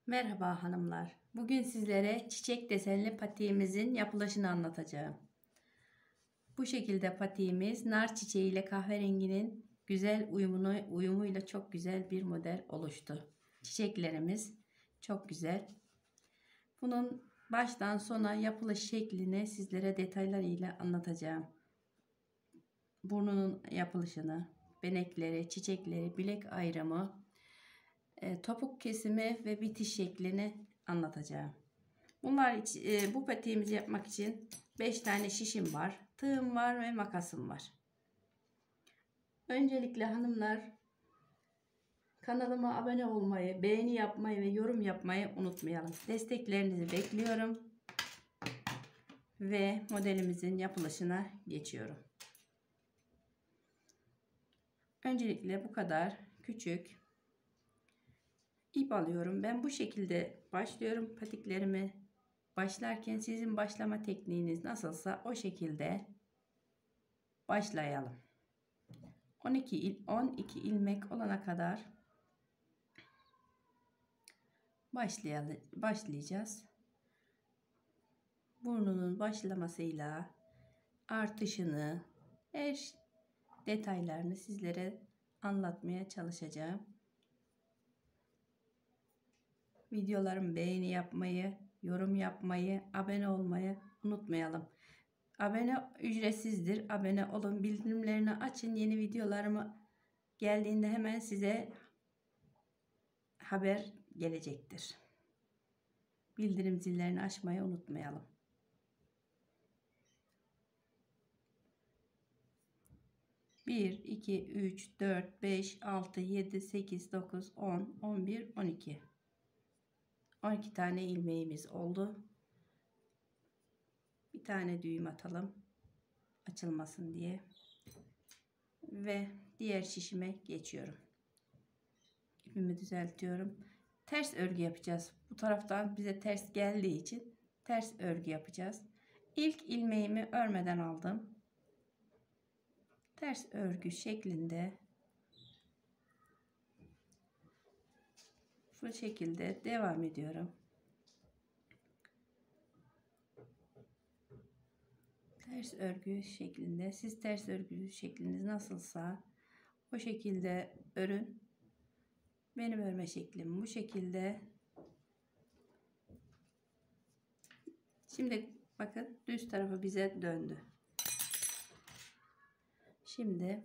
Merhaba hanımlar. Bugün sizlere çiçek desenli patiğimizin yapılışını anlatacağım. Bu şekilde patiğimiz nar çiçeği ile kahverenginin güzel uyumuyla çok güzel bir model oluştu. Çiçeklerimiz çok güzel. Bunun baştan sona yapılış şeklini sizlere detaylarıyla anlatacağım. Burnunun yapılışını, benekleri, çiçekleri, bilek ayrımı, topuk kesimi ve bitiş şeklini anlatacağım. Bu patiğimizi yapmak için 5 tane şişim var, tığım var ve makasım var. Öncelikle hanımlar, kanalıma abone olmayı, beğeni yapmayı ve yorum yapmayı unutmayalım. Desteklerinizi bekliyorum ve modelimizin yapılışına geçiyorum. Öncelikle bu kadar küçük ip alıyorum. Ben bu şekilde başlıyorum patiklerimi. Başlarken sizin başlama tekniğiniz nasılsa o şekilde başlayalım. 12 ilmek olana kadar başlayacağız. Burnunun başlamasıyla artışını, her detaylarını sizlere anlatmaya çalışacağım. Videolarımı beğeni yapmayı, yorum yapmayı, abone olmayı unutmayalım. Abone ücretsizdir. Abone olun, bildirimlerini açın. Yeni videolarımı geldiğinde hemen size haber gelecektir. Bildirim zillerini açmayı unutmayalım. Bir, 2, 3, 4, 5, 6, 7, 8, 9, 10, 11, 12. 12 tane ilmeğimiz oldu. Bir tane düğüm atalım. Açılmasın diye. Ve diğer şişime geçiyorum. İpimi düzeltiyorum. Ters örgü yapacağız. Bu taraftan bize ters geldiği için ters örgü yapacağız. İlk ilmeğimi örmeden aldım. Ters örgü şeklinde bu şekilde devam ediyorum. Ters örgü şeklinde, siz ters örgü şekliniz nasılsa o şekilde örün. Benim örme şeklim bu şekilde. Şimdi bakın düz tarafı bize döndü. Şimdi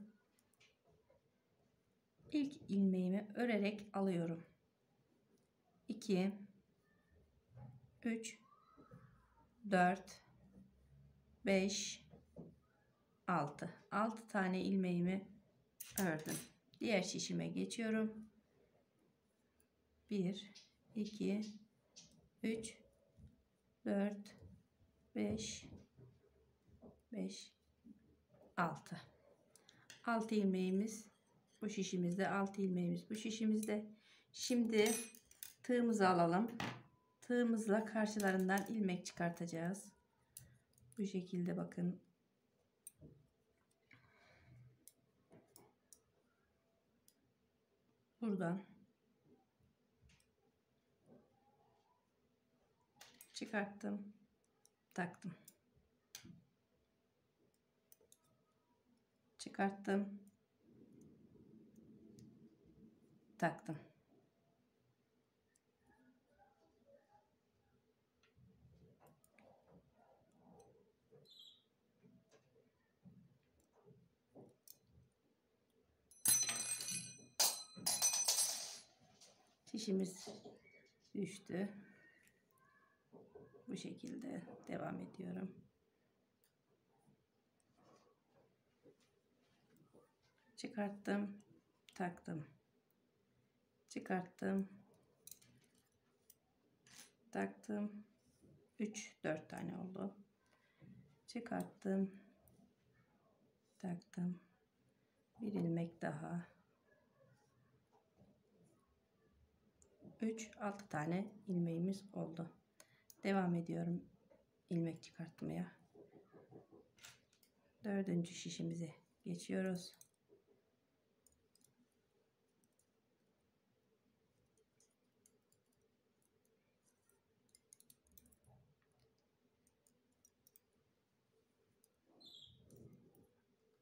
ilk ilmeğimi örerek alıyorum. 2 3 4 5 6 tane ilmeğimi ördüm. Diğer şişime geçiyorum. 1 2 3 4 5 6 ilmeğimiz bu şişimizde, 6 ilmeğimiz bu şişimizde. Şimdi tığımızı alalım. Tığımızla karşılarından ilmek çıkartacağız. Bu şekilde bakın. Buradan çıkarttım, taktım. Çıkarttım, taktım. Şişimiz düştü. Bu şekilde devam ediyorum. Çıkarttım, taktım. Çıkarttım, taktım. 4 tane oldu. Çıkarttım, taktım. Bir ilmek daha. 6 tane ilmeğimiz oldu. Devam ediyorum ilmek çıkartmaya. 4. şişimize geçiyoruz.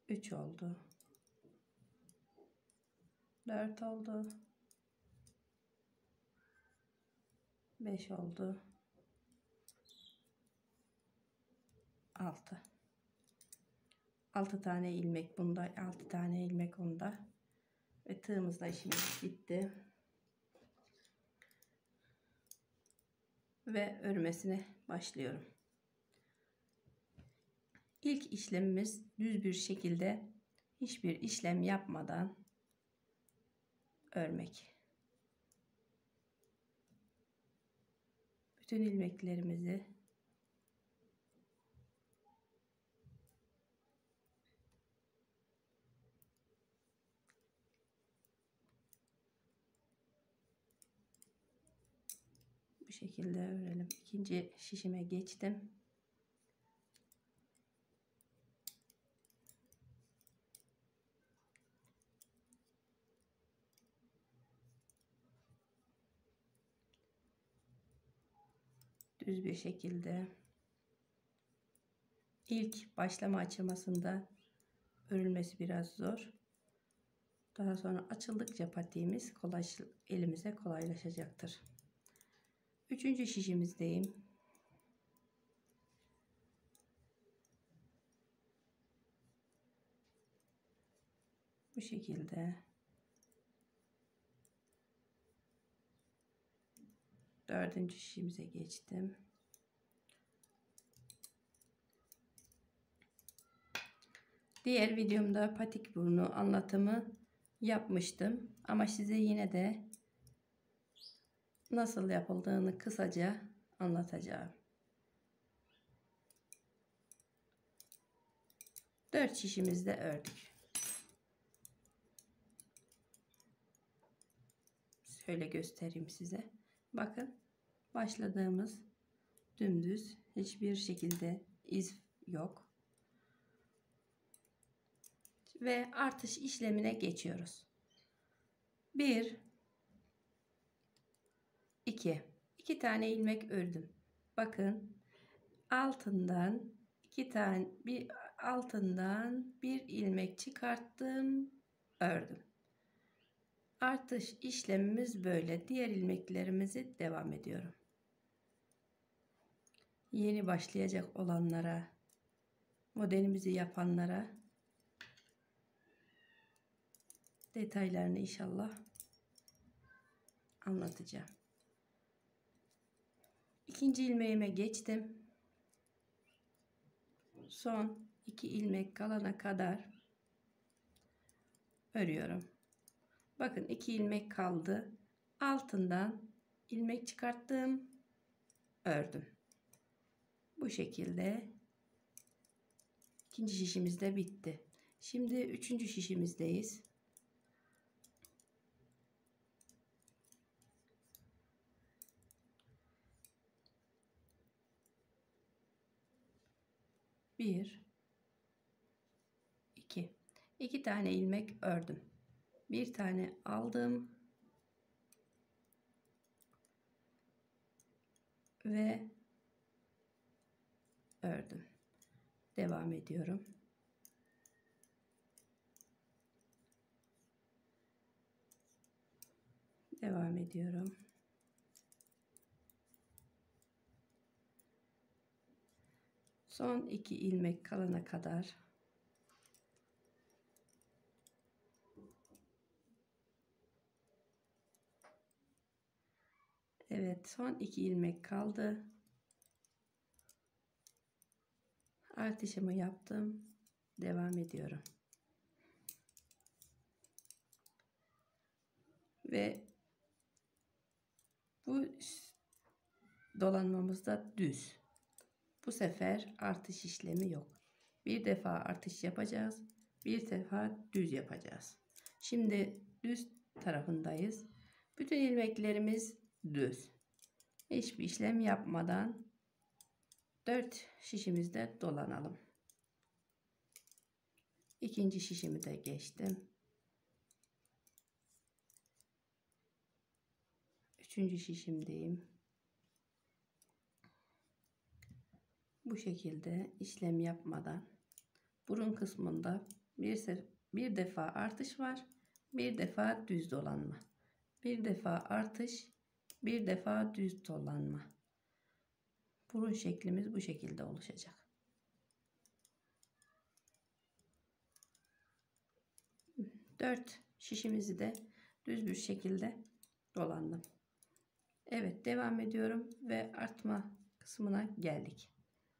3 oldu. 4 oldu. 5 oldu. 6. 6 tane ilmek bunda, 6 tane ilmek onda. Ve tığımızla işimiz bitti. Ve örmesine başlıyorum. İlk işlemimiz düz bir şekilde hiçbir işlem yapmadan örmek. Bütün ilmeklerimizi bu şekilde örelim. İkinci şişime geçtim. Düz bir şekilde ilk başlama aşamasında örülmesi biraz zor. Daha sonra açıldıkça patiğimiz elimize kolaylaşacaktır. Üçüncü şişimizdeyim. Bu şekilde dördüncü şişimize geçtim. Diğer videomda patik burnu anlatımı yapmıştım ama size yine de nasıl yapıldığını kısaca anlatacağım. 4 şişimizde ördük. Şöyle göstereyim size. Bakın, başladığımız dümdüz, hiçbir şekilde iz yok. Ve artış işlemine geçiyoruz. 1 2 tane ilmek ördüm. Bakın, altından bir ilmek çıkarttım, ördüm. Artış işlemimiz böyle. Diğer ilmeklerimizi devam ediyorum. Yeni başlayacak olanlara, modelimizi yapanlara detaylarını inşallah anlatacağım. İkinci ilmeğime geçtim. Son 2 ilmek kalana kadar örüyorum. Bakın, 2 ilmek kaldı. Altından ilmek çıkarttım, ördüm. Bu şekilde ikinci şişimiz de bitti. Şimdi üçüncü şişimizdeyiz. Bir, iki tane ilmek ördüm. Bir tane aldım ve ördüm. Devam ediyorum. Devam ediyorum. Son 2 ilmek kalana kadar evet, son 2 ilmek kaldı. Artışımı yaptım. Devam ediyorum. Ve bu dolanmamızda düz. Bu sefer artış işlemi yok. Bir defa artış yapacağız. Bir defa düz yapacağız. Şimdi düz tarafındayız. Bütün ilmeklerimiz düz. Hiçbir işlem yapmadan 4 şişimizde dolanalım. İkinci şişimi de geçtim. Üçüncü şişimdeyim. Bu şekilde işlem yapmadan burun kısmında bir defa artış var. Bir defa düz dolanma. Bir defa artış, bir defa düz dolanma. Burun şeklimiz bu şekilde oluşacak. Dört şişimizi de düz bir şekilde dolandım. Evet, devam ediyorum ve artma kısmına geldik.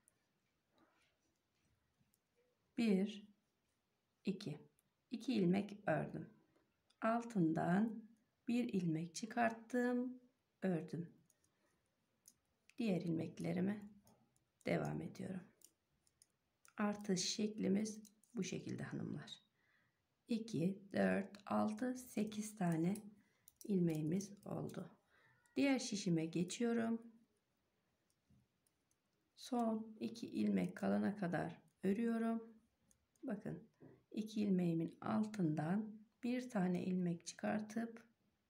1 2 2 ilmek ördüm. Altından bir ilmek çıkarttım, ördüm. Diğer ilmeklerime devam ediyorum. Artış şeklimiz bu şekilde hanımlar. 2 4 6 8 tane ilmeğimiz oldu. Diğer şişime geçiyorum. Son 2 ilmek kalana kadar örüyorum. Bakın 2 ilmeğimin altından bir tane ilmek çıkartıp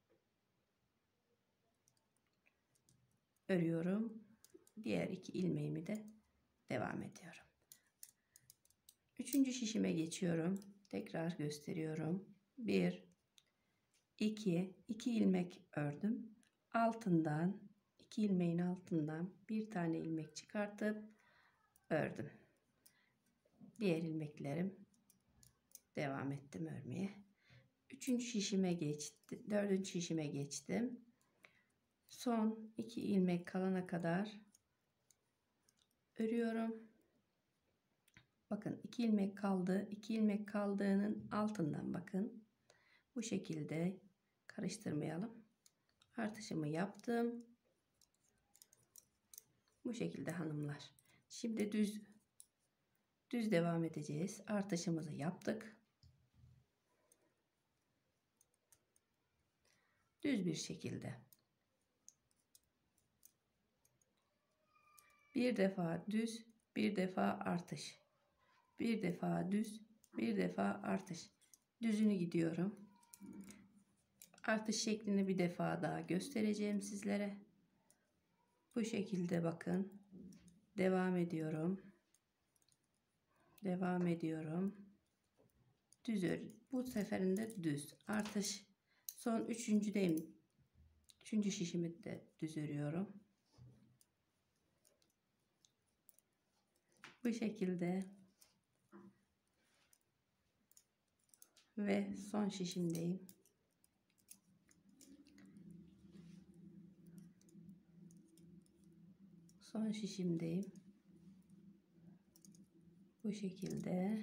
örüyorum. Diğer 2 ilmeğimi de devam ediyorum. Üçüncü şişime geçiyorum. Tekrar gösteriyorum. 1 2 ilmek ördüm. Altından 2 ilmeğin altından bir tane ilmek çıkartıp ördüm. Diğer ilmeklerim devam ettim örmeye. Üçüncü şişime geçtim. Dördüncü şişime geçtim. Son 2 ilmek kalana kadar örüyorum. Bakın 2 ilmek kaldı. 2 ilmek kaldığının altından bakın. Bu şekilde karıştırmayalım. Artışımı yaptım. Bu şekilde hanımlar. Şimdi düz devam edeceğiz. Artışımızı yaptık. Düz bir şekilde. Bir defa düz, bir defa artış. Bir defa düz, bir defa artış. Düzünü gidiyorum. Artış şeklini bir defa daha göstereceğim sizlere. Bu şekilde bakın. Devam ediyorum. Devam ediyorum. Düz örüyorum. Bu seferinde düz. Artış. Son üçüncüdeyim. Üçüncü şişimi de düz örüyorum. Bu şekilde. Ve son şişimdeyim. Son şişimdeyim. Bu şekilde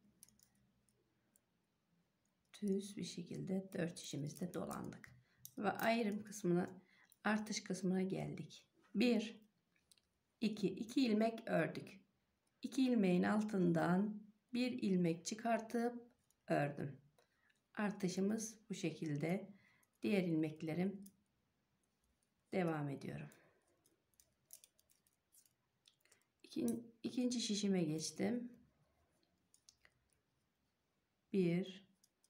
düz bir şekilde 4 şişimizde dolandık. Ve ayrım kısmına, artış kısmına geldik. 1 2 ilmek ördük. 2 ilmeğin altından bir ilmek çıkartıp ördüm. Artışımız bu şekilde. Diğer ilmeklerim devam ediyorum. İkinci şişime geçtim. 1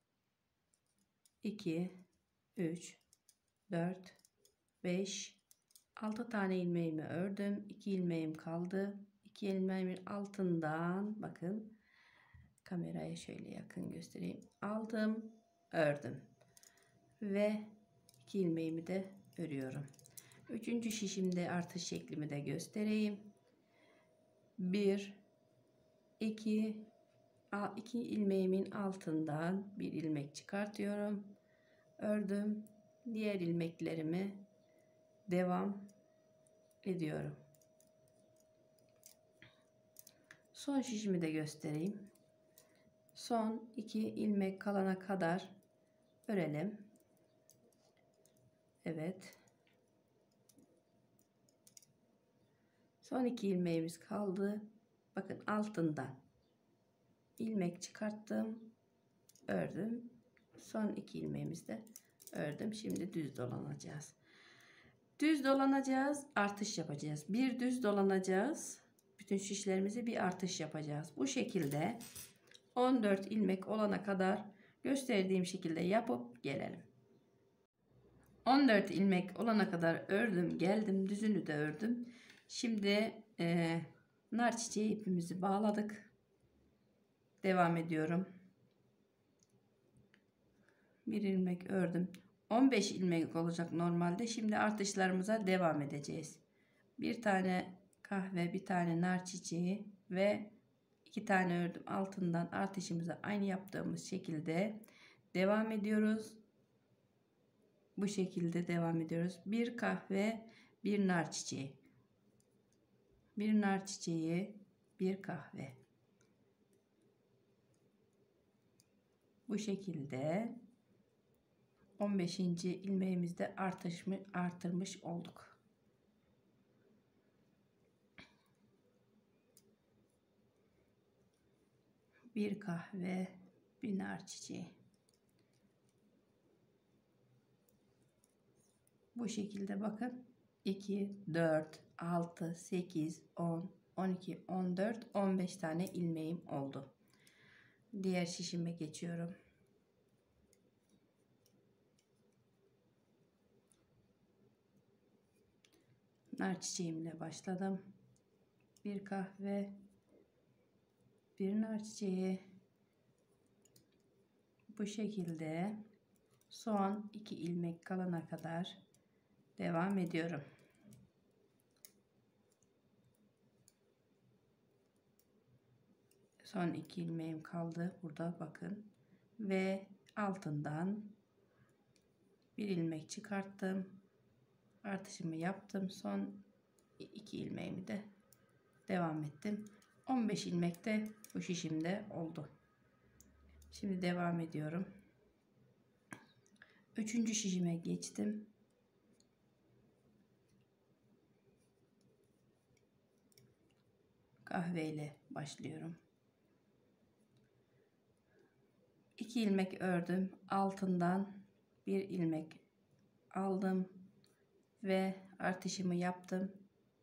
2 3 4 5 6 tane ilmeğimi ördüm. 2 ilmeğim kaldı. 2 ilmeğimin altından bakın, kameraya şöyle yakın göstereyim. Aldım, ördüm ve 2 ilmeğimi de örüyorum. Üçüncü şişimde artış şeklimi de göstereyim. 1 2 ilmeğimin altından bir ilmek çıkartıyorum, ördüm. Diğer ilmeklerimi devam ediyorum. Son şişimi de göstereyim. Son 2 ilmek kalana kadar örelim. Evet. Son 2 ilmeğimiz kaldı. Bakın altından ilmek çıkarttım, ördüm. Son 2 ilmeğimizi de ördüm. Şimdi düz dolanacağız. Düz dolanacağız, artış yapacağız. Bir düz dolanacağız. Bütün şişlerimizi bir artış yapacağız. Bu şekilde 14 ilmek olana kadar gösterdiğim şekilde yapıp gelelim. 14 ilmek olana kadar ördüm, geldim, düzünü de ördüm. Şimdi nar çiçeği ipimizi bağladık. Devam ediyorum. Bir ilmek ördüm. 15 ilmek olacak normalde. Şimdi artışlarımıza devam edeceğiz. Bir tane kahve, bir tane nar çiçeği ve 2 tane ördüm. Altından artışımıza aynı yaptığımız şekilde devam ediyoruz. Bu şekilde devam ediyoruz. Bir kahve, bir nar çiçeği. Bir nar çiçeği, bir kahve. Bu şekilde 15. ilmeğimizde artırmış olduk. Bir kahve, bir nar çiçeği. Bu şekilde bakın. 2, 4, 6, 8, 10, 12, 14, 15 tane ilmeğim oldu. Diğer şişime geçiyorum. Nar çiçeğimle başladım. Bir kahve, bir nar çiçeği. Bu şekilde son 2 ilmek kalana kadar devam ediyorum. Son 2 ilmeğim kaldı burada bakın ve altından bir ilmek çıkarttım, artışımı yaptım, son 2 ilmeğimi de devam ettim. 15 ilmek de bu şişimde oldu. Şimdi devam ediyorum. 3. şişime geçtim. Kahve ile başlıyorum. 2 ilmek ördüm. Altından bir ilmek aldım ve artışımı yaptım.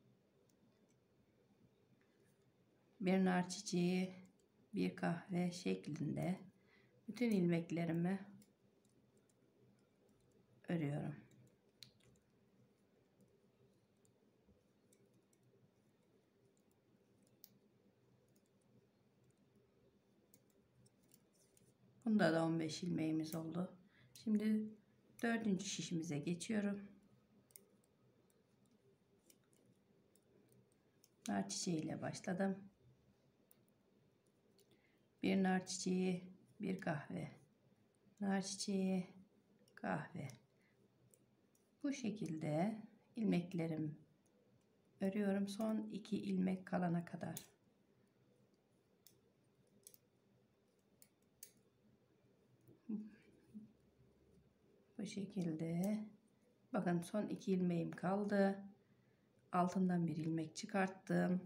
Bir nar çiçeği, bir kahve şeklinde bütün ilmeklerimi örüyorum. Bunda da 15 ilmeğimiz oldu. Şimdi 4. şişimize geçiyorum. Nar çiçeği ile başladım. Bir nar çiçeği, bir kahve. Nar çiçeği, kahve. Bu şekilde ilmeklerim örüyorum son 2 ilmek kalana kadar. Bu şekilde bakın son 2 ilmeğim kaldı. Altından bir ilmek çıkarttım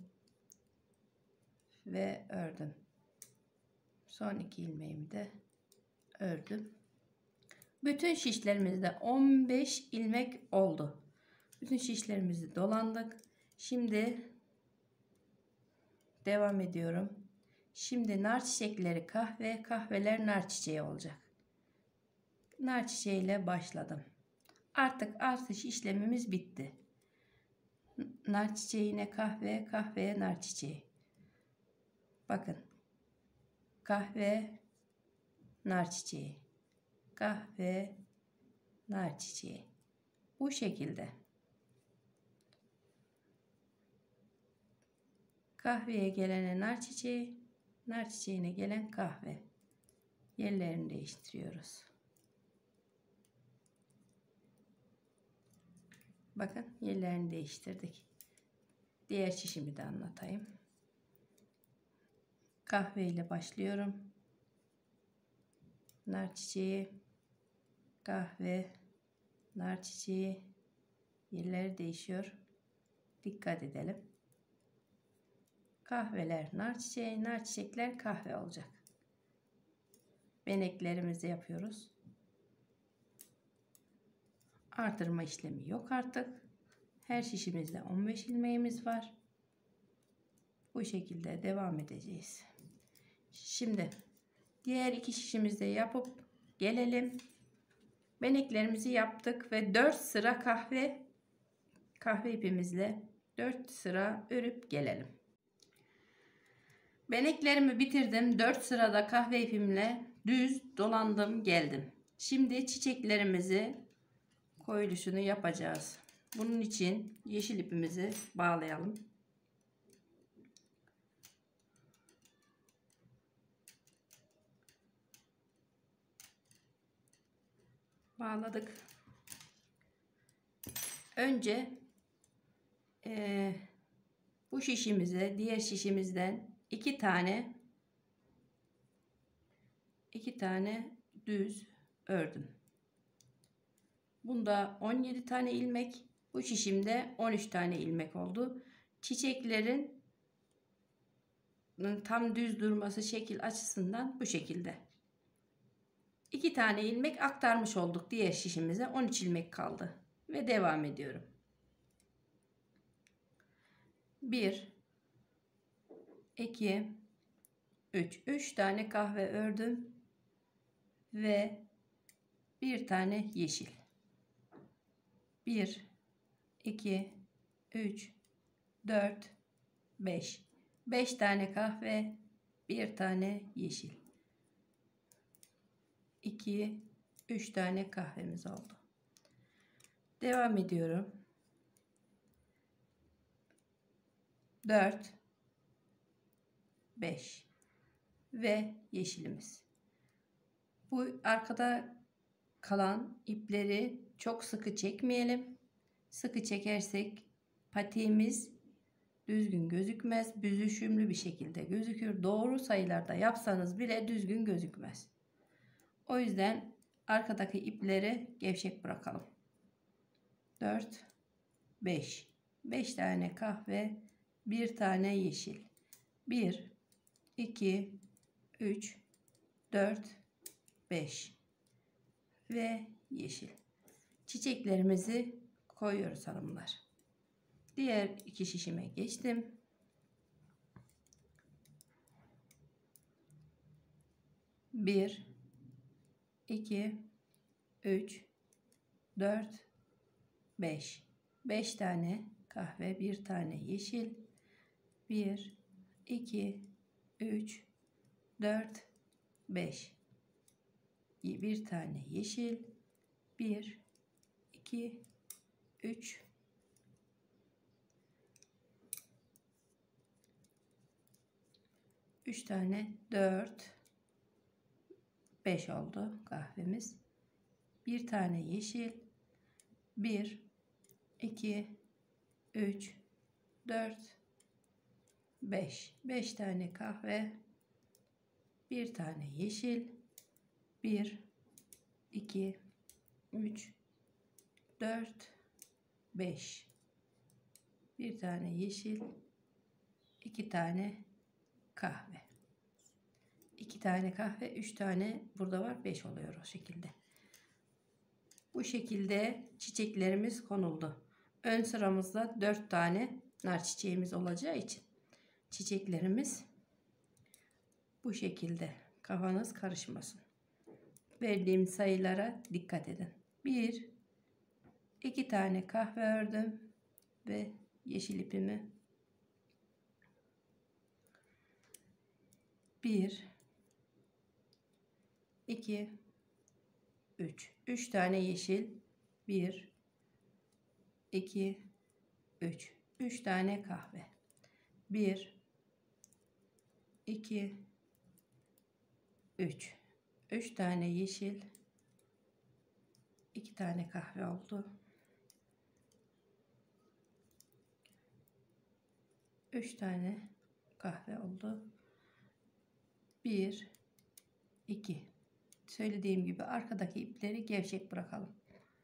ve ördüm. Son 2 ilmeğimi de ördüm. Bütün şişlerimizde 15 ilmek oldu. Bütün şişlerimizi dolandık. Şimdi devam ediyorum. Şimdi nar çiçekleri kahve, kahveler nar çiçeği olacak. Nar çiçeği ile başladım. Artık artış işlemimiz bitti. Nar çiçeğine kahve, kahveye nar çiçeği. Bakın. Kahve, nar çiçeği. Kahve, nar çiçeği. Bu şekilde. Kahveye gelene nar çiçeği, nar çiçeğine gelen kahve. Yerlerini değiştiriyoruz. Bakın yerlerini değiştirdik. Diğer şişimi de anlatayım. Kahve ile başlıyorum. Nar çiçeği, kahve, nar çiçeği. Yerleri değişiyor. Dikkat edelim. Kahveler nar çiçeği, nar çiçekler kahve olacak. Beneklerimizi yapıyoruz. Artırma işlemi yok artık. Her şişimizde 15 ilmeğimiz var. Bu şekilde devam edeceğiz. Şimdi diğer 2 şişimizde yapıp gelelim. Beneklerimizi yaptık ve 4 sıra kahve ipimizle 4 sıra örüp gelelim. Beneklerimi bitirdim. 4 sırada kahve ipimle düz dolandım geldim. Şimdi çiçeklerimizi koyuluşunu yapacağız. Bunun için yeşil ipimizi bağlayalım. Bağladık. Önce bu şişimize diğer şişimizden iki tane düz ördüm. Bunda 17 tane ilmek, bu şişimde 13 tane ilmek oldu. Çiçeklerin tam düz durması şekil açısından bu şekilde. 2 tane ilmek aktarmış olduk diğer şişimize. 13 ilmek kaldı ve devam ediyorum. 1 2 3 tane kahve ördüm ve bir tane yeşil. 1 2 3 4 5 tane kahve, bir tane yeşil. 2 3 tane kahvemiz oldu. Devam ediyorum. 4 5 ve yeşilimiz. Bu arkada kalan ipleri çok sıkı çekmeyelim. Sıkı çekersek patiğimiz düzgün gözükmez. Büzüşümlü bir şekilde gözükür. Doğru sayılarda yapsanız bile düzgün gözükmez. O yüzden arkadaki ipleri gevşek bırakalım. 4 5 tane kahve, bir tane yeşil. 1 2 3 4 5 ve yeşil. Çiçeklerimizi koyuyoruz hanımlar. Diğer iki şişime geçtim. 1 2 3 4 5 tane kahve, bir tane yeşil. 1 2 3 4 5 bir tane yeşil. 1 2 3 3 tane, 4 5 oldu kahvemiz. Bir tane yeşil. 1 2 3 4 5 tane kahve, bir tane yeşil. 1 2 3 4 5 bir tane yeşil, 2 tane kahve. 2 tane kahve, 3 tane burada var, 5 oluyor o şekilde. Bu şekilde çiçeklerimiz konuldu. Ön sıramızda 4 tane nar çiçeğimiz olacağı için çiçeklerimiz bu şekilde. Kafanız karışmasın. Verdiğim sayılara dikkat edin. 1 2 tane kahve ördüm ve yeşil ipimi 1 2 3 tane yeşil, 1 2 3 tane kahve, 1 2 3 tane yeşil, 2 tane kahve oldu. 3 tane kahve oldu. 1 2 söylediğim gibi arkadaki ipleri gevşek bırakalım.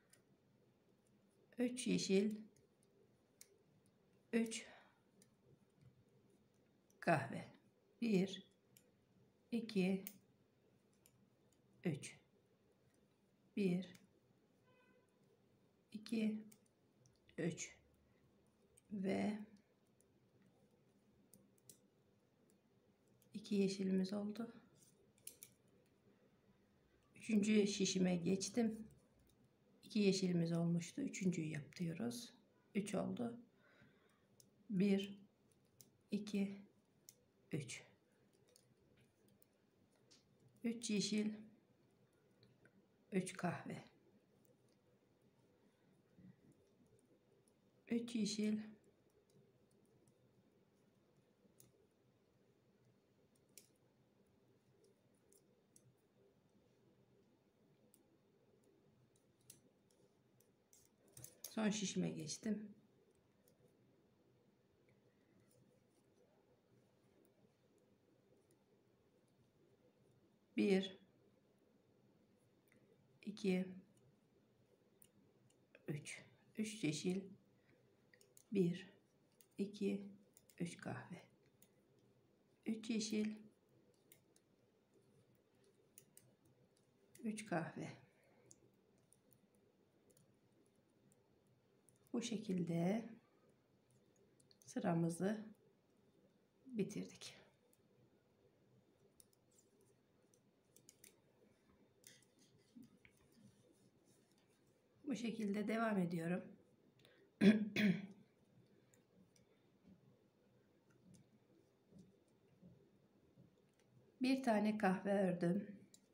3 yeşil, 3 kahve, 1 2 3 1 2 3 ve 2 yeşilimiz oldu. Üçüncü şişime geçtim. 2 yeşilimiz olmuştu. Üçüncüyü yapıyoruz. 3 oldu. 1 2 3 yeşil, 3 kahve, 3 yeşil, 3 son şişime geçtim. 1 2 3 yeşil, 1 2 3 kahve, 3 yeşil, 3 kahve. Bu şekilde sıramızı bitirdik. Bu şekilde devam ediyorum. Bir tane kahve ördüm.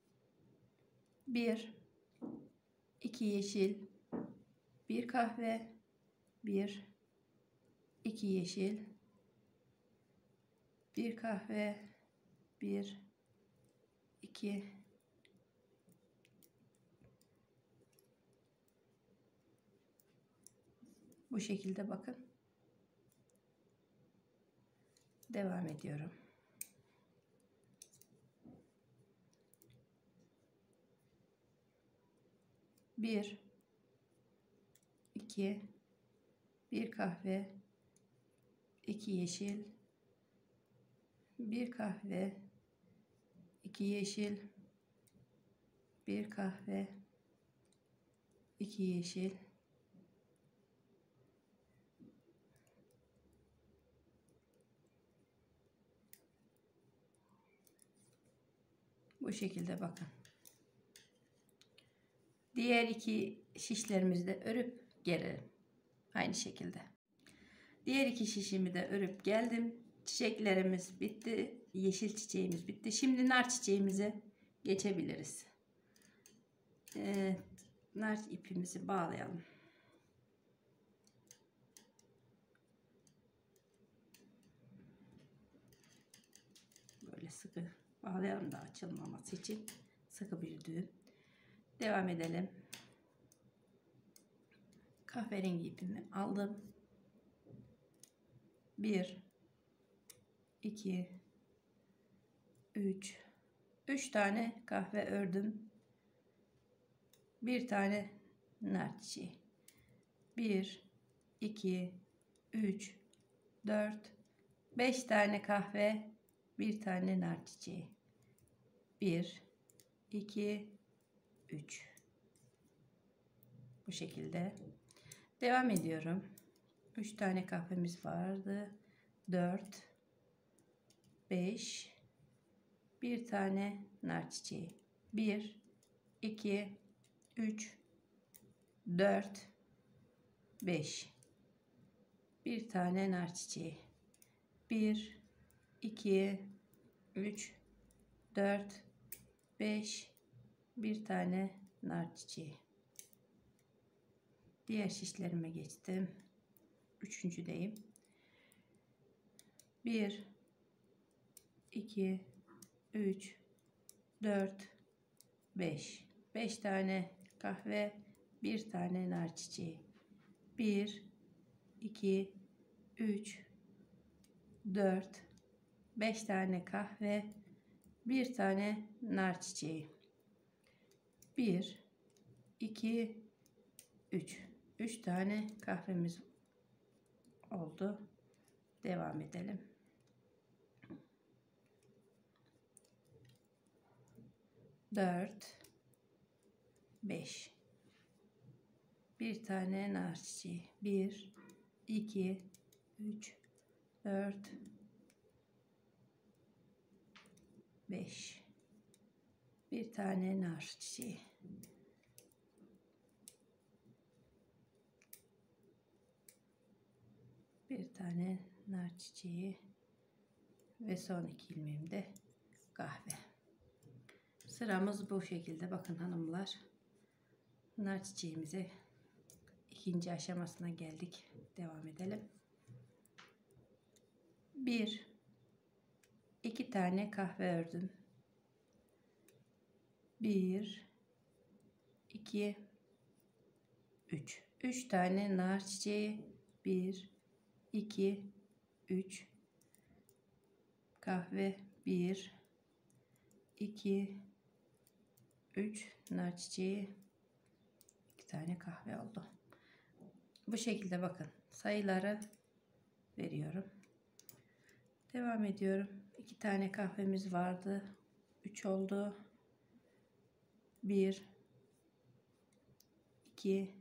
1 2 yeşil, 1 kahve, 1 2 yeşil, 1 kahve, 1 2 bu şekilde bakın. Devam ediyorum. Bir, iki, bir kahve, 2 yeşil, 1 kahve, 2 yeşil, 1 kahve, 2 yeşil, bu şekilde bakın. Diğer 2 şişlerimizi de örüp gelelim. Aynı şekilde. Diğer 2 şişimi de örüp geldim. Çiçeklerimiz bitti. Yeşil çiçeğimiz bitti. Şimdi nar çiçeğimize geçebiliriz. Evet, nar ipimizi bağlayalım. Böyle sıkı bağlayalım da açılmaması için. Sıkı bir düğüm. Devam edelim. Kahverengi ipimi aldım. 1 2 3 tane kahve ördüm. 1 tane nar çiçeği. 1 2 3 4 5 tane kahve, 1 tane nar çiçeği. 1 2 3 bu şekilde devam ediyorum. 3 tane kahvemiz vardı. 4 5 1 tane nar çiçeği. 1 2 3 4 5 1 tane nar çiçeği. 1 2 3 4 5 1 tane nar çiçeği. Diğer şişlerime geçtim. Üçüncüdeyim. 1 2 3 4 5 5 tane kahve, 1 tane nar çiçeği. 1 2 3 4 5 tane kahve, 1 tane nar çiçeği. 1 2 3 tane kahvemiz oldu. Devam edelim. 4 5 1 tane nar çiçeği. 1 2 3 4 5 1 tane nar çiçeği. Bir tane nar çiçeği ve son 2 ilmeğimde kahve. Sıramız bu şekilde bakın hanımlar. nar çiçeğimize ikinci aşamasına geldik. Devam edelim. 2 tane kahve ördüm. 1 2 3 tane nar çiçeği, 1 2 3 kahve, 1 2 3 nar çiçeği, 2 tane kahve oldu. Bu şekilde bakın sayıları veriyorum. Devam ediyorum. 2 tane kahvemiz vardı. 3 oldu. 1 2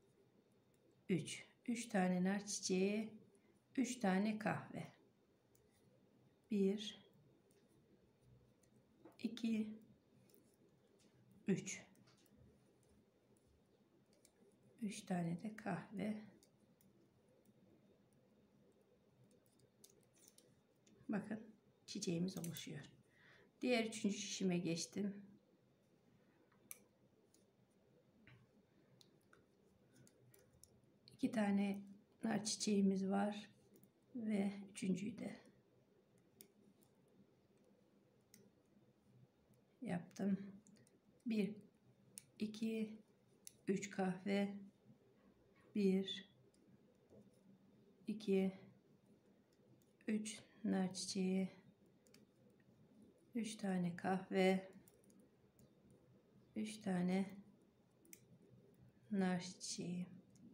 3 tane nar çiçeği, 3 tane kahve. 1 2 3 tane de kahve. Bakın çiçeğimiz oluşuyor. Diğer 3. şişime geçtim. İki tane nar çiçeğimiz var ve üçüncüyü de yaptım. 1 2 3 kahve, 1 2 3 nar çiçeği, 3 tane kahve, 3 tane nar çiçeği.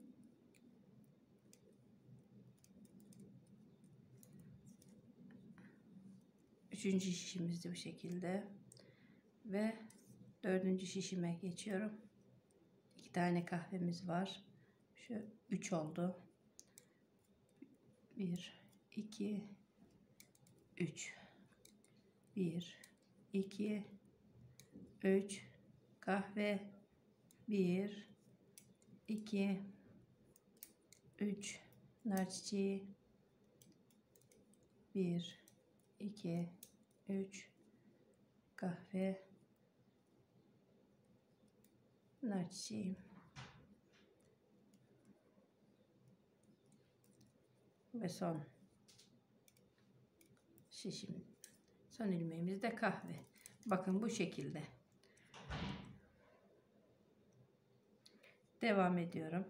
Üçüncü şişimiz de bu şekilde ve 4. şişime geçiyorum. 2 tane kahvemiz var. Şu 3 oldu. 1 2 3 1 2 3 kahve, 1 2 3 nar çiçeği, 1 2 3 kahve, nar çiçeği ve son şişim, son ilmeğimiz de kahve. Bakın bu şekilde devam ediyorum.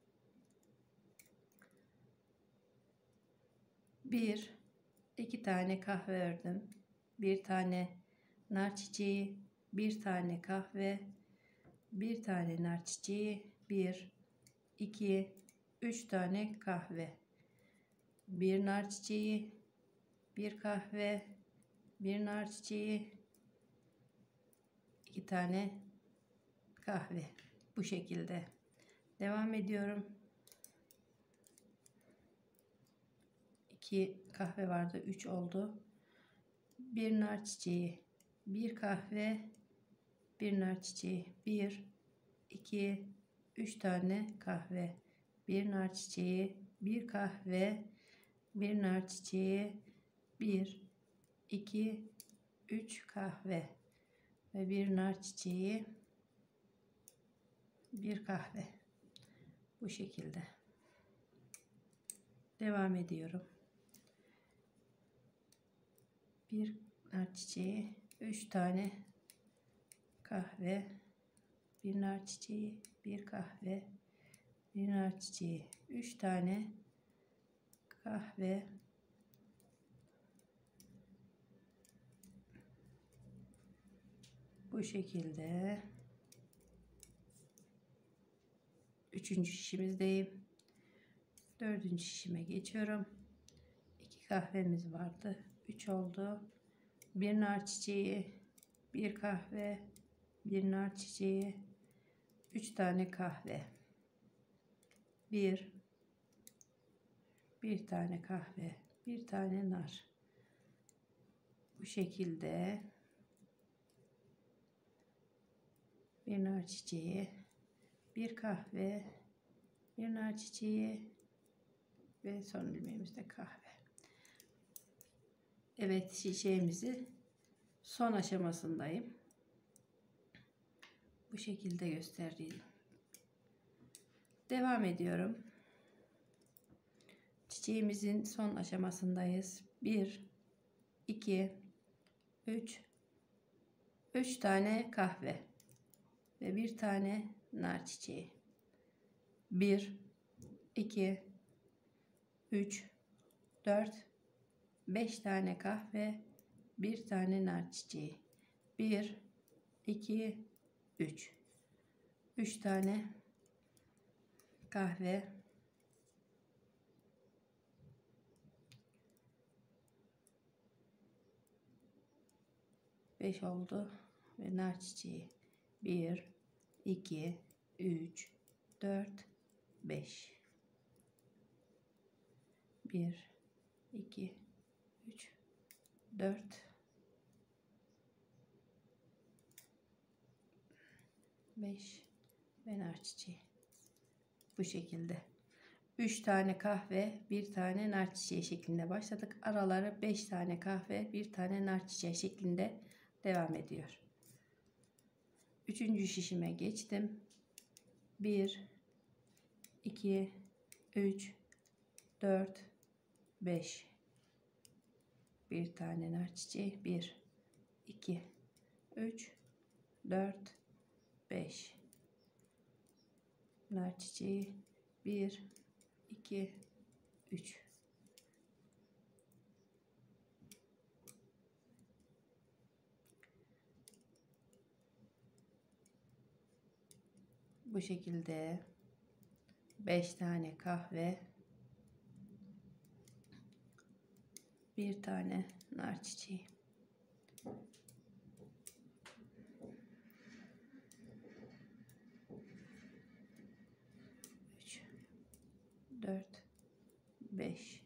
2 tane kahve ördüm. 1 tane nar çiçeği, 1 tane kahve, 1 tane nar çiçeği, 1 2 3 tane kahve, 1 nar çiçeği, 1 kahve, 1 nar çiçeği, 2 tane kahve. Bu şekilde devam ediyorum. 2 kahve vardı, 3 oldu. 1 nar çiçeği, 1 kahve, 1 nar çiçeği, 1 2 3 tane kahve, 1 nar çiçeği, 1 kahve, 1 nar çiçeği, 1 2 3 kahve ve 1 nar çiçeği, 1 kahve. Bu şekilde devam ediyorum. 1 nar çiçeği, 3 tane kahve, 1 nar çiçeği, 1 kahve, 1 nar çiçeği, 3 tane kahve, bu şekilde. 3. şişimizdeyim. 4. şişime geçiyorum. 2 kahvemiz vardı, 3 oldu. 1 nar çiçeği, 1 kahve, 1 nar çiçeği, 3 tane kahve, 1 tane kahve, 1 tane nar. Bu şekilde 1 nar çiçeği, 1 kahve, 1 nar çiçeği ve son ilmeğimiz de kahve. Evet, şişemizi son aşamasındayım. Bu şekilde göstereyim. Devam ediyorum. Çiçeğimizin son aşamasındayız. 1 2 3 3 tane kahve ve bir tane nar çiçeği. 1 2 3 4 5 tane kahve, bir tane nar çiçeği. 1 2 3 3 tane kahve, 5 oldu ve nar çiçeği. 1 2 3 4 5 1 2 3 4 5 ve nar çiçeği. Bu şekilde 3 tane kahve, bir tane nar çiçeği şeklinde başladık. Araları 5 tane kahve, bir tane nar çiçeği şeklinde devam ediyor. 3. şişime geçtim. 1 2 3 4 5 bir tane nar çiçeği. 1 2 3 4 5 nar çiçeği. 1 2 3 bu şekilde 5 tane kahve, bir tane nar çiçeği. 3 4 5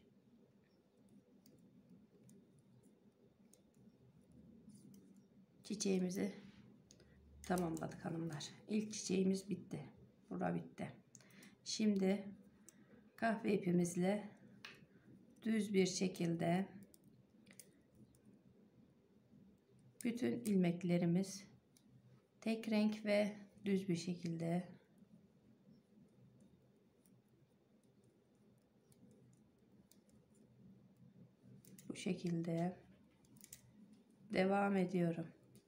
çiçeğimizi tamamladık hanımlar. İlk çiçeğimiz bitti. Bura bitti. Şimdi kahve ipimizle düz bir şekilde bütün ilmeklerimiz tek renk ve düz bir şekilde bu şekilde devam ediyorum.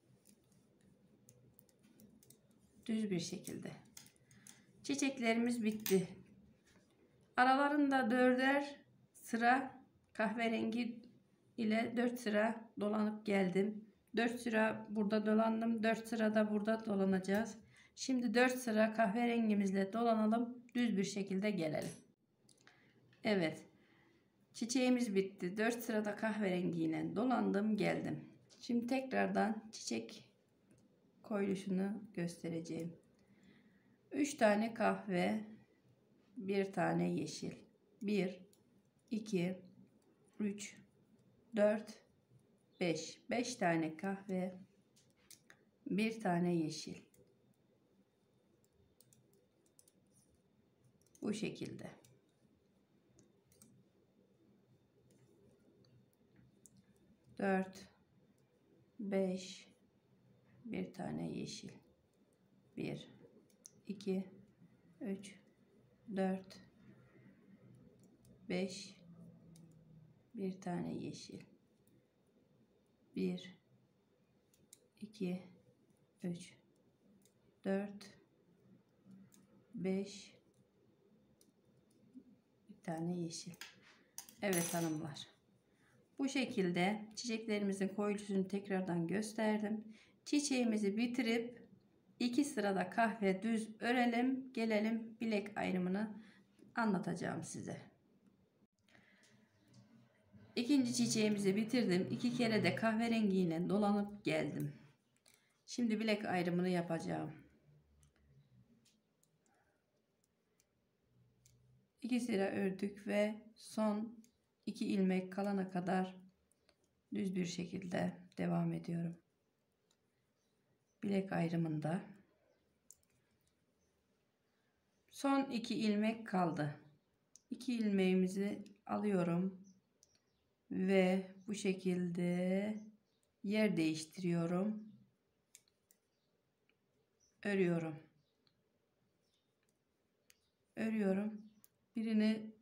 Düz bir şekilde. Çiçeklerimiz bitti. Aralarında 4'er sıra kahverengi ile 4 sıra dolanıp geldim. 4 sıra burada dolandım. 4 sıra da burada dolanacağız. Şimdi 4 sıra kahverengimizle dolanalım. Düz bir şekilde gelelim. Evet. Çiçeğimiz bitti. 4 sırada kahverengiyle dolandım geldim. Şimdi tekrardan çiçek koyuluşunu göstereceğim. 3 tane kahve, bir tane yeşil. 1 2 3 4 5 5 tane kahve, bir tane yeşil. Bu şekilde. 4 5 bir tane yeşil. 1 2 3 4 5 bir tane yeşil. 1 2 3 4 5 bir tane yeşil. Evet hanımlar. Bu şekilde çiçeklerimizin koyuluşunu tekrardan gösterdim. Çiçeğimizi bitirip 2 sırada kahve düz örelim. Gelelim bilek ayrımını anlatacağım size. İkinci çiçeğimizi bitirdim. 2 kere de kahverengiyle dolanıp geldim. Şimdi bilek ayrımını yapacağım. 2 sıra ördük ve son 2 ilmek kalana kadar düz bir şekilde devam ediyorum. Bilek ayrımında son 2 ilmek kaldı. 2 ilmeğimizi alıyorum ve bu şekilde yer değiştiriyorum. Örüyorum. örüyorum. Birini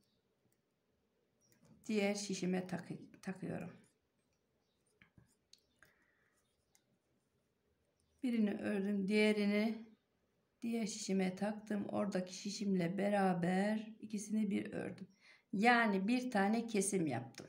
diğer şişime takıyorum. Birini ördüm, diğerini diğer şişime taktım. Oradaki şişimle beraber ikisini bir ördüm. Yani bir tane kesim yaptım.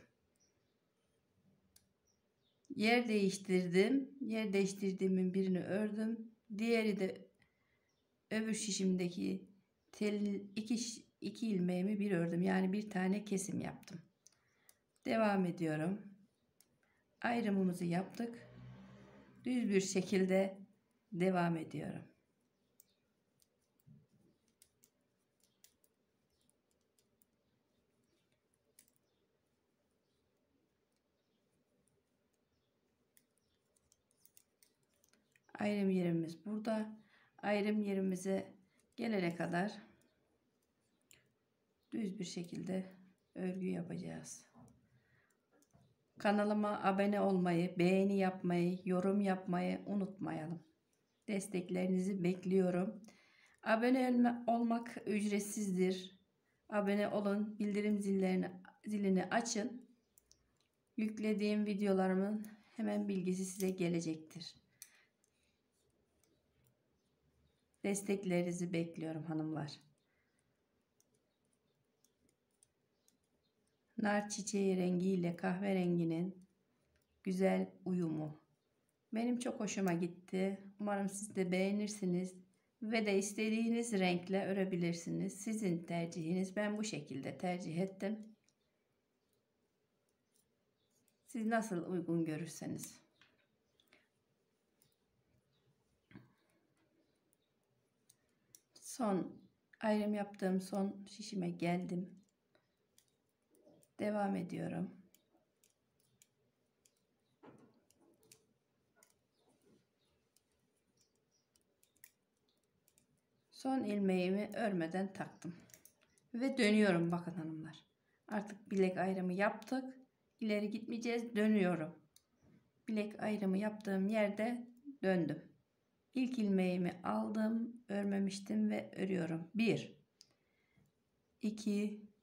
Yer değiştirdim. Yer değiştirdiğimin birini ördüm. Diğeri de öbür şişimdeki iki ilmeğimi bir ördüm. Yani bir tane kesim yaptım. Devam ediyorum. Ayrımımızı yaptık. Düz bir şekilde devam ediyorum. Ayrım yerimiz burada. Ayrım yerimize gelene kadar düz bir şekilde örgü yapacağız. Kanalıma abone olmayı, beğeni yapmayı, yorum yapmayı unutmayalım. Desteklerinizi bekliyorum. Abone olmak ücretsizdir. Abone olun, bildirim zilini açın. Yüklediğim videolarımın hemen bilgisi size gelecektir. Desteklerinizi bekliyorum hanımlar. Nar çiçeği rengiyle kahverenginin güzel uyumu. Benim çok hoşuma gitti. Umarım siz de beğenirsiniz ve de istediğiniz renkle örebilirsiniz. Sizin tercihiniz. Ben bu şekilde tercih ettim. Siz nasıl uygun görürseniz. Son ayrım yaptığım son şişime geldim. Devam ediyorum. Son ilmeğimi örmeden taktım. Ve dönüyorum bakın hanımlar. Artık bilek ayrımı yaptık. İleri gitmeyeceğiz. Dönüyorum. Bilek ayrımı yaptığım yerde döndüm. İlk ilmeğimi aldım. Örmemiştim ve örüyorum. 1 2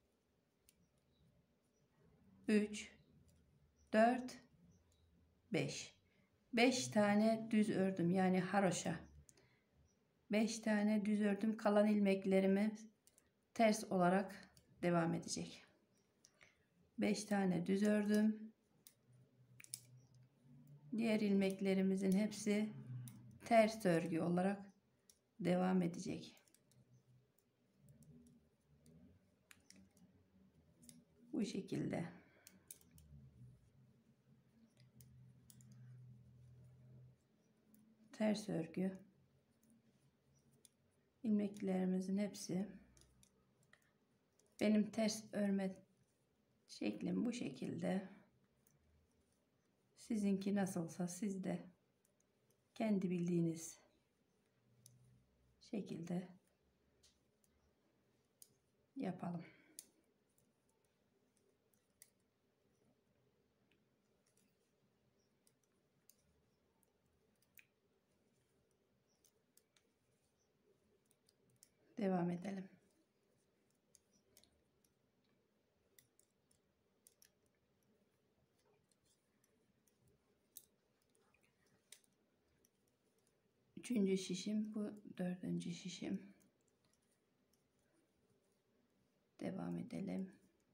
3 4 5 5 tane düz ördüm. Yani haroşa. 5 tane düz ördüm. Kalan ilmeklerimi ters olarak devam edecek. 5 tane düz ördüm. Diğer ilmeklerimizin hepsi ters örgü olarak devam edecek. Bu şekilde. Ters örgü. İlmeklerimizin hepsi. Benim ters örme şeklim bu şekilde. Sizinki nasılsa siz de kendi bildiğiniz şekilde yapalım. Devam edelim. Üçüncü şişim, bu dördüncü şişim. Devam edelim.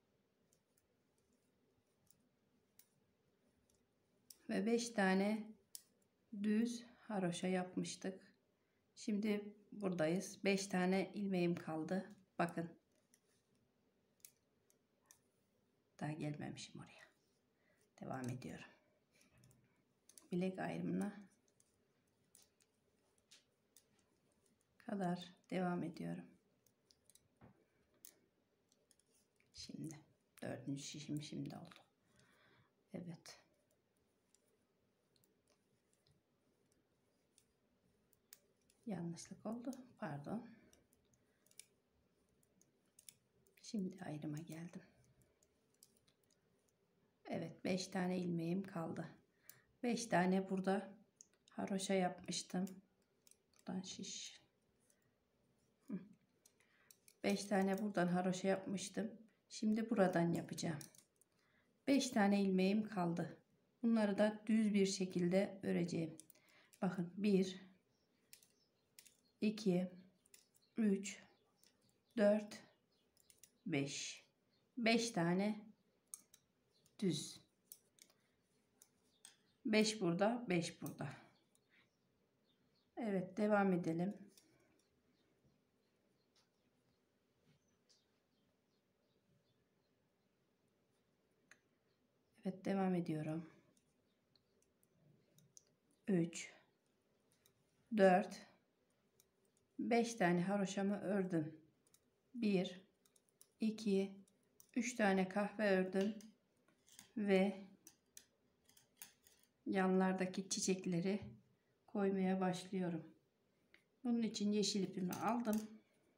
Ve 5 tane düz haroşa yapmıştık. Şimdi buradayız. 5 tane ilmeğim kaldı. Bakın. Daha gelmemişim oraya. Devam ediyorum. Bilek ayrımına kadar devam ediyorum. Şimdi dördüncü şişim şimdi oldu. Evet. Yanlışlık oldu. Pardon. Şimdi ayrıma geldim. Evet, 5 tane ilmeğim kaldı. 5 tane burada haroşa yapmıştım. Buradan şiş. 5 tane buradan haroşa yapmıştım. Şimdi buradan yapacağım. 5 tane ilmeğim kaldı. Bunları da düz bir şekilde öreceğim. Bakın 1 2 3 4 5 5 tane düz. 5 burada, 5 burada. Evet, devam edelim. Evet, devam ediyorum. 3 4 5 tane haroşamı ördüm. 1 2 3 tane kahve ördüm ve yanlardaki çiçekleri koymaya başlıyorum. Bunun için yeşil ipimi aldım.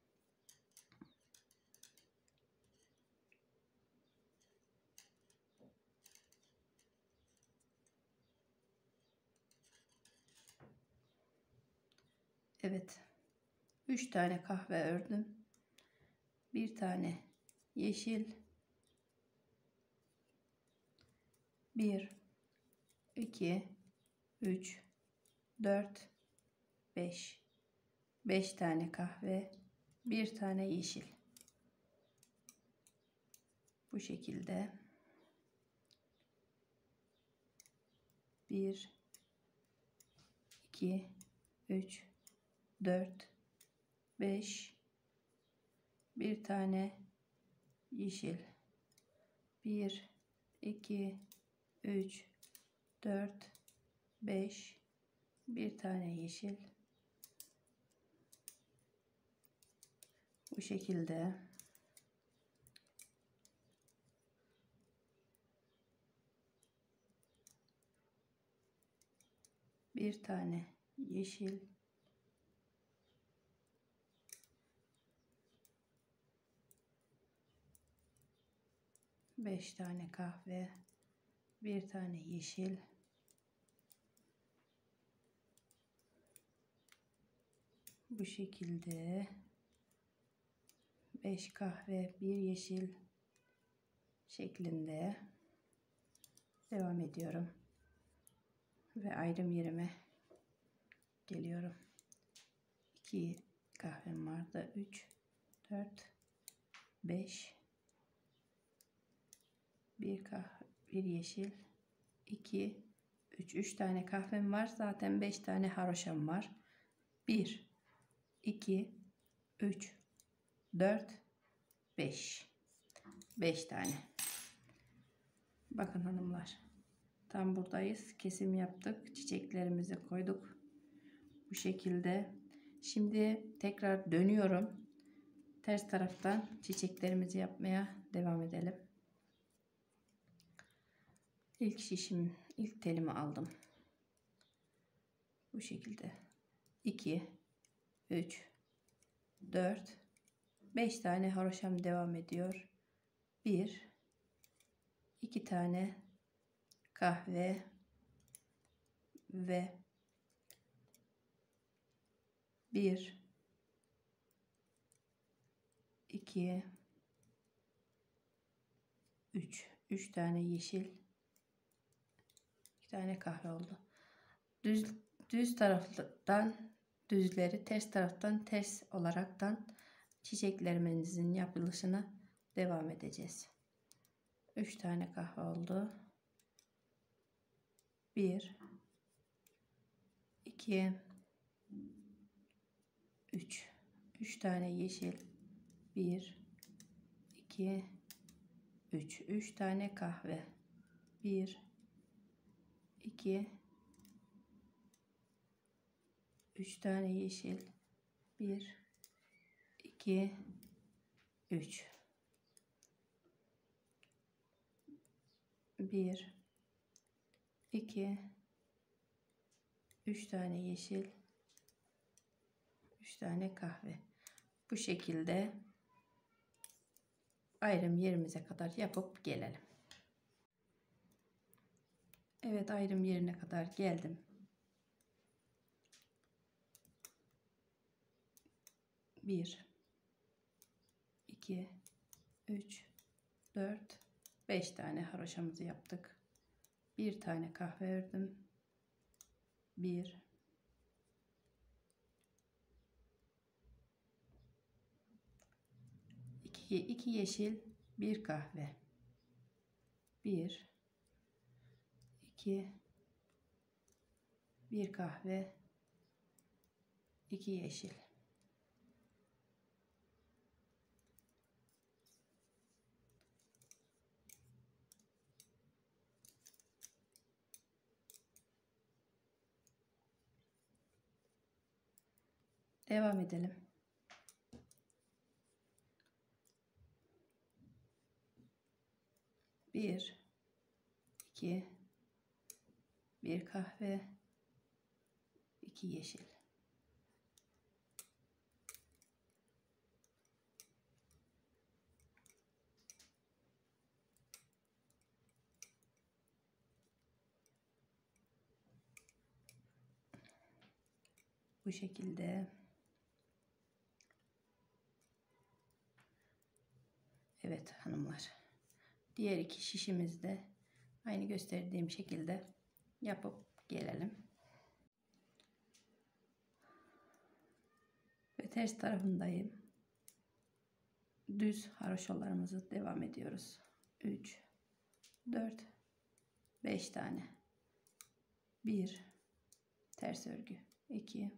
Evet. 3 tane kahve ördüm. Bir tane yeşil. 1 2 3 4 5 5 tane kahve, bir tane yeşil. Bu şekilde 1 2 3 4 5 bir tane yeşil. 1 2 3 4 5 bir tane yeşil. Bu şekilde bir tane yeşil, beş tane kahve, bir tane yeşil, bu şekilde 5 kahve, bir yeşil şeklinde devam ediyorum ve ayrım yerime geliyorum. 2 kahvem vardı. 3 4 5 bir kahve, bir yeşil, 2 3 tane kahvem var. Zaten 5 tane haroşam var. 1 2 3 4 5 5 tane. Bakın hanımlar, tam buradayız. Kesim yaptık. Çiçeklerimizi koyduk. Bu şekilde. Şimdi tekrar dönüyorum. Ters taraftan çiçeklerimizi yapmaya devam edelim. İlk şişim, ilk telimi aldım. Bu şekilde. 2 3 4 5 tane haroşam devam ediyor. 1 2 tane kahve ve 1 2 3 tane yeşil, 2 tane kahve oldu. Düz taraftan düzleri, ters taraftan ters olaraktan çiçeklerimizin yapılışına devam edeceğiz. 3 tane kahve oldu. 1 2 3 tane yeşil, 1 2 3 tane kahve, 1 2 3 tane yeşil, 1 2 3 1 2 3 tane yeşil, 3 tane kahve. Bu şekilde ayrım yerimize kadar yapıp gelelim. Evet, ayrım yerine kadar geldim. 1 2, 3, 4, 5 tane haroşamızı yaptık. Bir tane kahve ördüm. 1, 2 yeşil, 1 kahve. 1, 2, 1 kahve, 2 yeşil. Devam edelim. Bir, iki, bir kahve, 2 yeşil. Bu şekilde. Evet hanımlar. Diğer 2 şişimizde aynı gösterdiğim şekilde yapıp gelelim. Ve ters tarafındayım. Düz haroşalarımızı devam ediyoruz. 3, 4, 5 tane. 1, ters örgü. 2,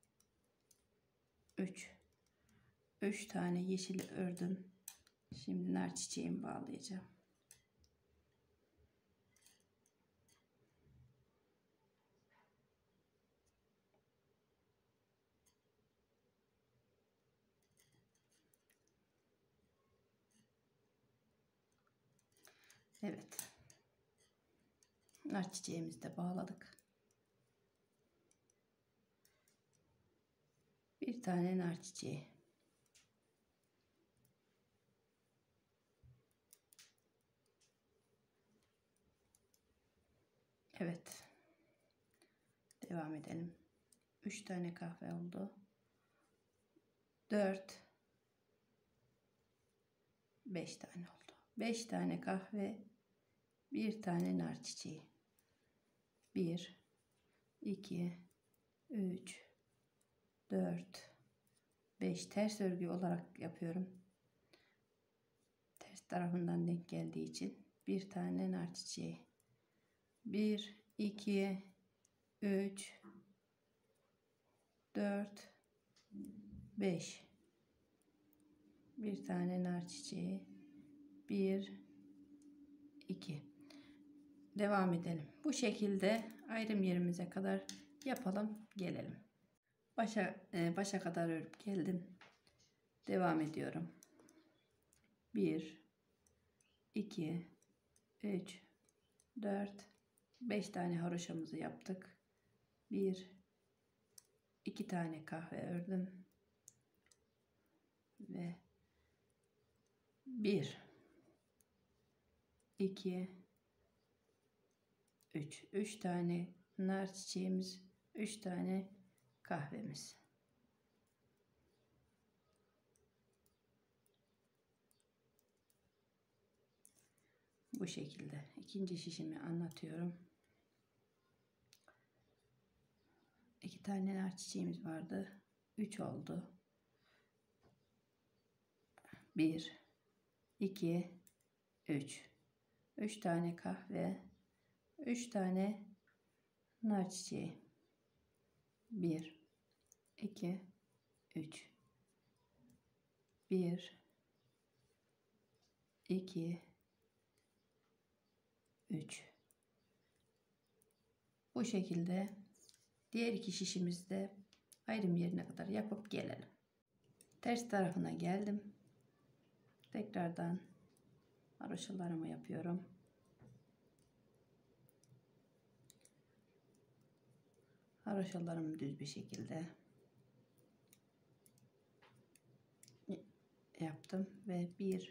3 tane yeşil ördüm. Şimdi nar çiçeğimi bağlayacağım. Evet. Nar çiçeğimizi de bağladık. Bir tane nar çiçeği. Evet. Devam edelim. 3 tane kahve oldu. 4, 5 tane oldu. 5 tane kahve, bir tane nar çiçeği. 1, 2, 3, 4, 5 ters örgü olarak yapıyorum. Ters tarafından denk geldiği için bir tane nar çiçeği. 1, 2, 3, 4, 5. Bir tane nar çiçeği. 1, 2. Devam edelim. Bu şekilde ayrım yerimize kadar yapalım, gelelim. Başa kadar örüp geldim. Devam ediyorum. 1, 2, 3, 4, 5 tane haroşamızı yaptık. 1, 2 tane kahve ördüm. Ve 1, 2, 3 tane nar çiçeğimiz, 3 tane kahvemiz. Bu şekilde ikinci şişimi anlatıyorum. 2 tane nar çiçeğimiz vardı. 3 oldu. 1, 2, 3. 3 tane kahve, 3 tane nar çiçeği. 1, 2, 3. 1, 2, 3. Bu şekilde diğer 2 şişimizde ayrım yerine kadar yapıp gelelim. Ters tarafına geldim. Tekrardan haroşalarımı yapıyorum. Haroşalarımı düz bir şekilde yaptım ve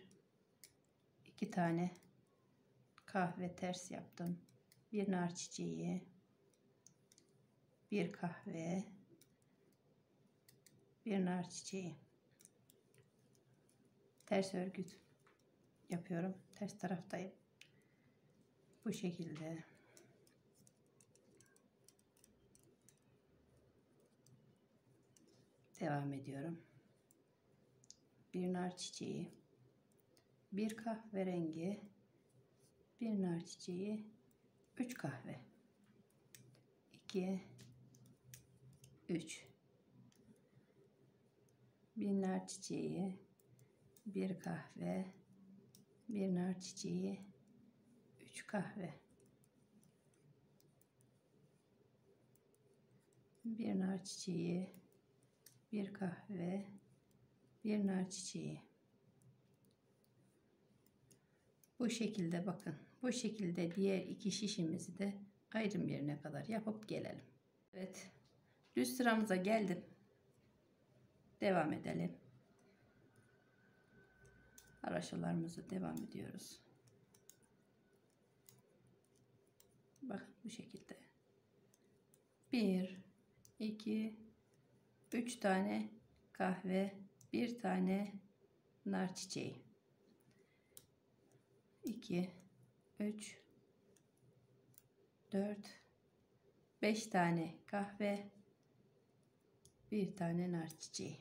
2 tane kahve ters yaptım. Bir nar çiçeği, bir kahve, bir nar çiçeği. ters örgü yapıyorum. Ters taraftayım. Bu şekilde. Devam ediyorum. Bir nar çiçeği, bir kahverengi, bir nar çiçeği, 3 kahve, 2, 3, bir nar çiçeği, bir kahve, bir nar çiçeği, 3 kahve, bir nar çiçeği, bir kahve, bir nar çiçeği. Bu şekilde bakın. Bu şekilde diğer 2 şişimizi de ayrım yerine kadar yapıp gelelim. Evet. Düz sıramıza geldim. Devam edelim. Haroşalarımızı devam ediyoruz. Bakın bu şekilde. 1, 2, 3 tane kahve, 1 tane nar çiçeği. 2, 3, 4, 5 tane kahve, 1 tane nar çiçeği.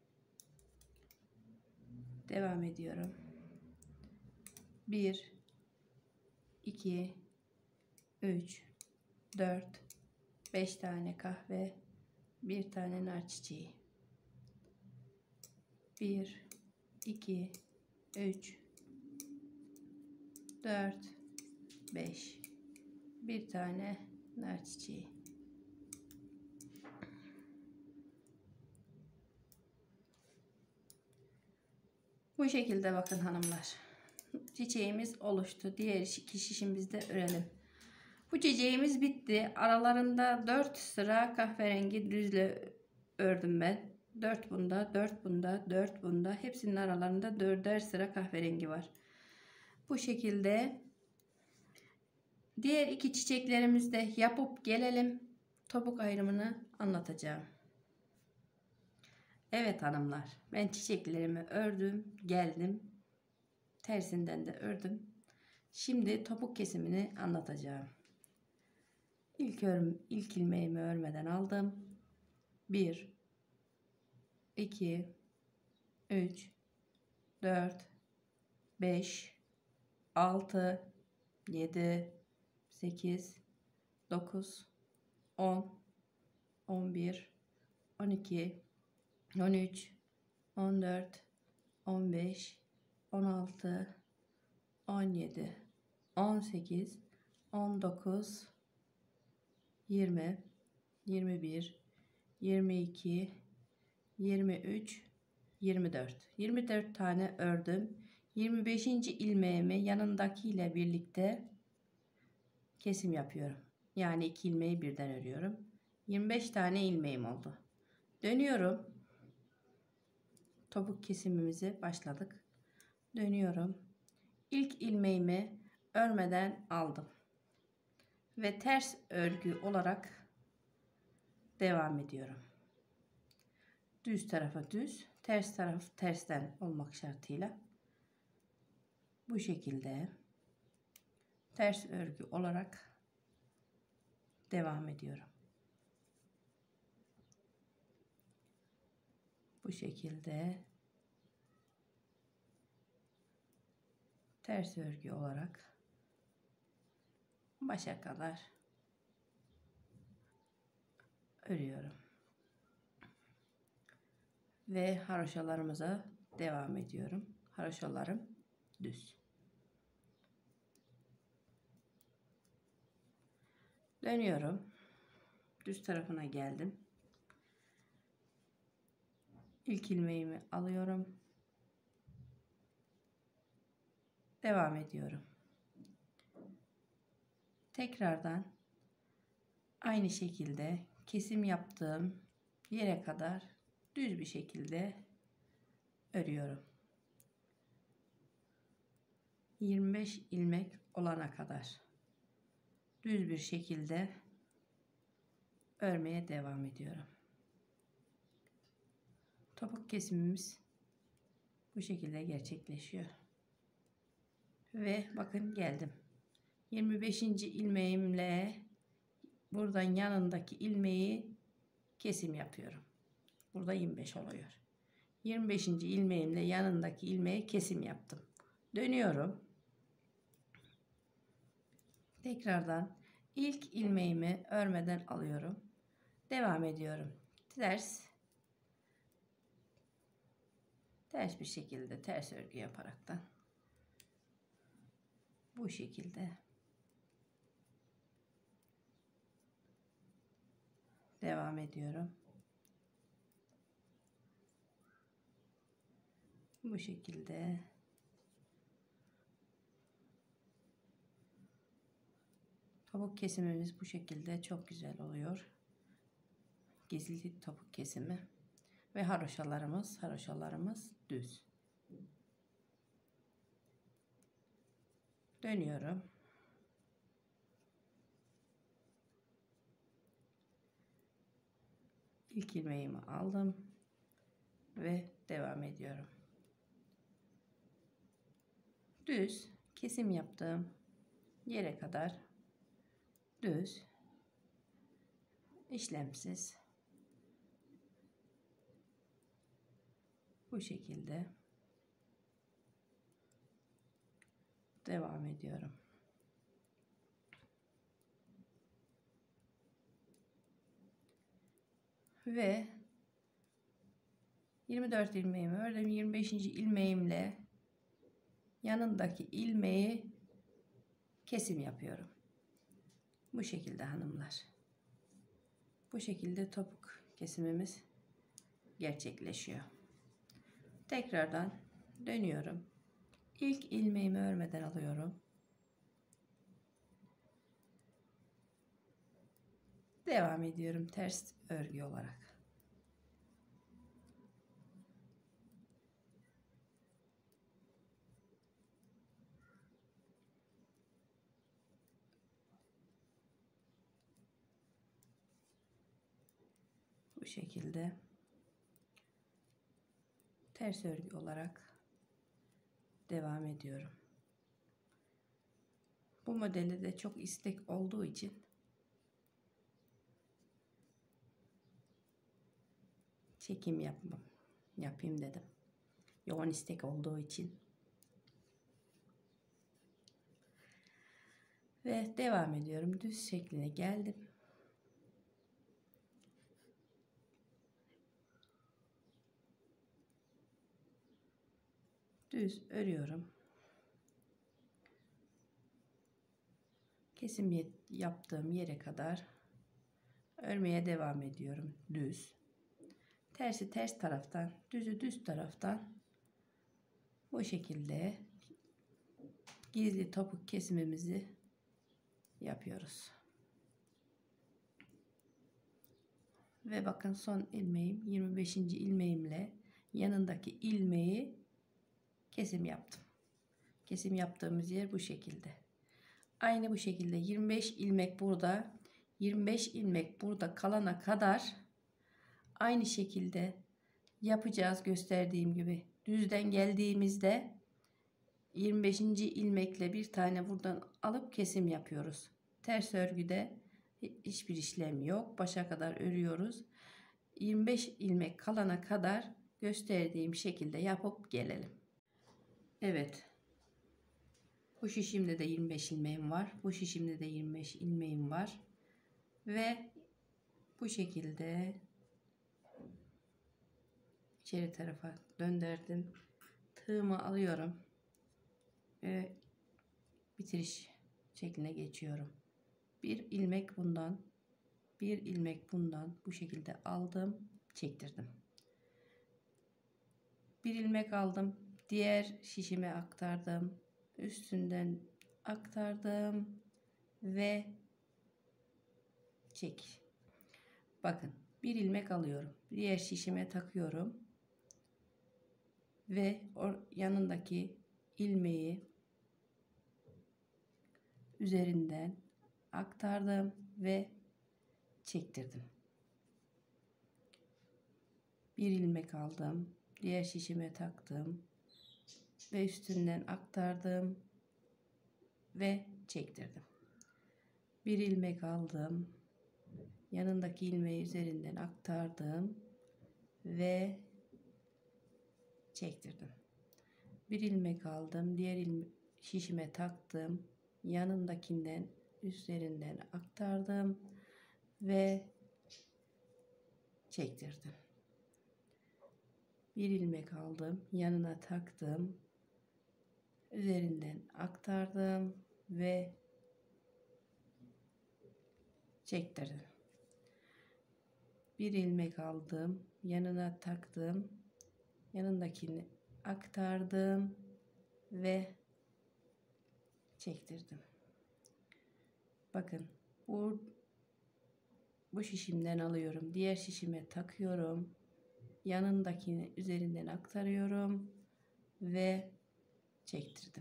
Devam ediyorum. 1, 2, 3, 4, 5 tane kahve, 1 tane nar çiçeği. 1, 2, 3, 4, 5, 1 tane nar çiçeği. Bu şekilde bakın hanımlar. Çiçeğimiz oluştu. Diğer 2 şişimizi de örelim. Bu çiçeğimiz bitti. Aralarında 4 sıra kahverengi düzle ördüm ben. 4 bunda, 4 bunda, 4 bunda. Hepsinin aralarında 4'er sıra kahverengi var. Bu şekilde diğer 2 çiçeklerimizi de yapıp gelelim. Topuk ayrımını anlatacağım. Evet hanımlar, ben çiçeklerimi ördüm, geldim. Tersinden de ördüm. Şimdi topuk kesimini anlatacağım. İlk ilmeğimi örmeden aldım. 1, 2, 3, 4, 5, 6, 7, 8, 9, 10, 11, 12, 13, 14, 15, 16, 17, 18, 19, 20, 21, 22, 23, 24. 24 tane ördüm. 25. ilmeğimi yanındakiyle birlikte kesim yapıyorum. Yani 2 ilmeği birden örüyorum. 25 tane ilmeğim oldu. Dönüyorum. Topuk kesimimizi başladık. Dönüyorum. İlk ilmeğimi örmeden aldım. Ve ters örgü olarak devam ediyorum. Düz tarafa düz, ters taraf tersten olmak şartıyla bu şekilde ters örgü olarak devam ediyorum. Bu şekilde ters örgü olarak başa kadar örüyorum. Ve haroşalarımıza devam ediyorum. Haroşalarım düz. Dönüyorum. Düz tarafına geldim. İlk ilmeğimi alıyorum. Devam ediyorum. Tekrardan aynı şekilde kesim yaptığım yere kadar düz bir şekilde örüyorum. 25 ilmek olana kadar düz bir şekilde örmeye devam ediyorum. Topuk kesimimiz Bu şekilde gerçekleşiyor. Ve bakın geldim. 25. ilmeğimle buradan yanındaki ilmeği kesim yapıyorum. Burada 25 oluyor. 25. ilmeğimle yanındaki ilmeği kesim yaptım. Dönüyorum. Tekrardan ilk ilmeğimi örmeden alıyorum. Devam ediyorum. Ters bir şekilde ters örgü yaparaktan bu şekilde devam ediyorum. Bu şekilde topuk kesimimiz bu şekilde çok güzel oluyor. Gizli topuk kesimi ve haroşalarımız düz. Dönüyorum. İlk ilmeğimi aldım ve devam ediyorum. Düz kesim yaptığım yere kadar düz, işlemsiz bu şekilde devam ediyorum. Ve 24 ilmeğimi ördüm. 25. ilmeğimle yanındaki ilmeği kesim yapıyorum. Bu şekilde hanımlar. Bu şekilde topuk kesimimiz gerçekleşiyor. Tekrardan dönüyorum. İlk ilmeğimi örmeden alıyorum. Devam ediyorum ters örgü olarak. Bu şekilde ters örgü olarak devam ediyorum. Bu modelde de çok istek olduğu için çekim yapayım dedim. Yoğun istek olduğu için. Ve devam ediyorum. Düz şekline geldim. Düz örüyorum. Kesim yaptığım yere kadar örmeye devam ediyorum. Düz. Tersi ters taraftan, düzü düz taraftan bu şekilde gizli topuk kesimimizi yapıyoruz. Ve bakın son ilmeğim 25. ilmeğimle yanındaki ilmeği kesim yaptım. Kesim yaptığımız yer bu şekilde. Aynı bu şekilde 25 ilmek burada, 25 ilmek burada kalana kadar aynı şekilde yapacağız gösterdiğim gibi. Düzden geldiğimizde 25. ilmekle bir tane buradan alıp kesim yapıyoruz. Ters örgüde hiçbir işlem yok. Başa kadar örüyoruz. 25 ilmek kalana kadar gösterdiğim şekilde yapıp gelelim. Evet. Bu şişimde de 25 ilmeğim var. Bu şişimde de 25 ilmeğim var. Ve bu şekilde içeri tarafa döndürdüm. Tığımı alıyorum. Ve bitiriş şekline geçiyorum. Bir ilmek bundan, bir ilmek bundan bu şekilde aldım, çektirdim. Bir ilmek aldım, diğer şişime aktardım, üstünden aktardım ve çek. Bakın bir ilmek alıyorum, diğer şişime takıyorum ve yanındaki ilmeği üzerinden aktardım ve çektirdim. Bir ilmek aldım, diğer şişime taktım, ve üstünden aktardım ve çektirdim. Bir ilmek aldım. Yanındaki ilmeği üzerinden aktardım ve çektirdim. Bir ilmek aldım. Diğer şişime taktım. Yanındakinden üzerinden aktardım ve çektirdim. Bir ilmek aldım. Yanına taktım. Üzerinden aktardım ve çektirdim. Bir ilmek aldım. Yanına taktım. Yanındakini aktardım ve çektirdim. Bakın bu şişimden alıyorum. Diğer şişime takıyorum. Yanındakini üzerinden aktarıyorum ve çektirdim.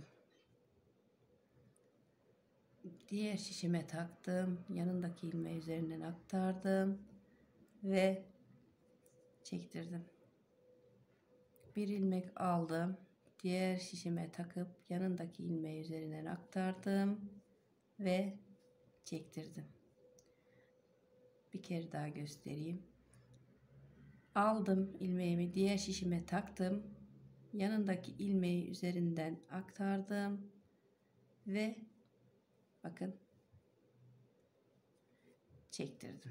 Diğer şişime taktım. Yanındaki ilmeği üzerinden aktardım ve çektirdim. Bir ilmek aldım. Diğer şişime takıp yanındaki ilmeği üzerinden aktardım ve çektirdim. Bir kere daha göstereyim. Aldım ilmeğimi, diğer şişime taktım. Yanındaki ilmeği üzerinden aktardım ve bakın çektirdim.